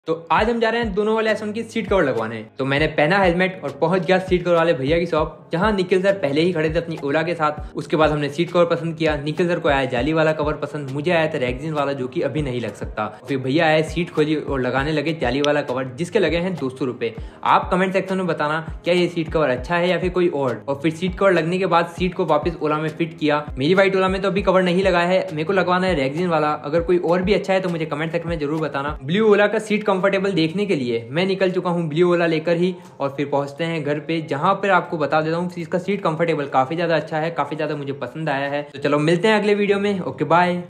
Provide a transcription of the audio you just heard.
तो आज हम जा रहे हैं दोनों वाले S1 की सीट कवर लगवाने। तो मैंने पहना हेलमेट और पहुंच गया सीट कवर वाले भैया की शॉप, जहां निखिल सर पहले ही खड़े थे अपनी ओला के साथ। उसके बाद हमने सीट कवर पसंद किया। निखिल सर को आया जाली वाला कवर पसंद, मुझे आया था रेक्सिन वाला जो कि अभी नहीं लग सकता। फिर भैया आए, सीट खोली और लगाने लगे जाली वाला कवर, जिसके लगे हैं 200 रुपए। आप कमेंट सेक्शन में बताना क्या ये सीट कवर अच्छा है या फिर कोई और फिर सीट कवर लगने के बाद सीट को वापस ओला में फिट किया। मेरी व्हाइट ओला में तो अभी कवर नहीं लगा है, मेरे को लगवाना है रेक्सिन वाला। अगर कोई और भी अच्छा है तो मुझे कमेंट सेक्शन में जरूर बताना। ब्लू ओला का सीट कंफर्टेबल देखने के लिए मैं निकल चुका हूं ब्लू ओला लेकर ही, और फिर पहुंचते हैं घर पे, जहां पर आपको बता देता हूं इसका सीट कंफर्टेबल काफी ज्यादा अच्छा है, काफी ज्यादा मुझे पसंद आया है। तो चलो मिलते हैं अगले वीडियो में। Okay bye.